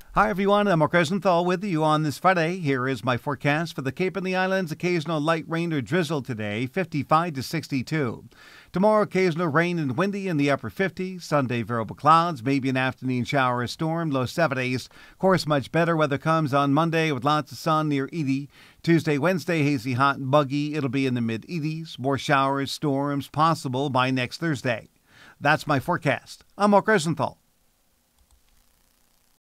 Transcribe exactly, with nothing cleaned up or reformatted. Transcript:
Hi everyone, I'm Mark Rosenthal with you on this Friday. Here is my forecast for the Cape and the Islands. Occasional light rain or drizzle today, fifty-five to sixty-two. Tomorrow, occasional rain and windy in the upper fifties. Sunday, variable clouds, maybe an afternoon shower or storm, low seventies. Of course, much better weather comes on Monday with lots of sun near eighty. Tuesday, Wednesday, hazy, hot and buggy. It'll be in the mid-eighties. More showers, storms possible by next Thursday. That's my forecast. I'm Mark Rosenthal.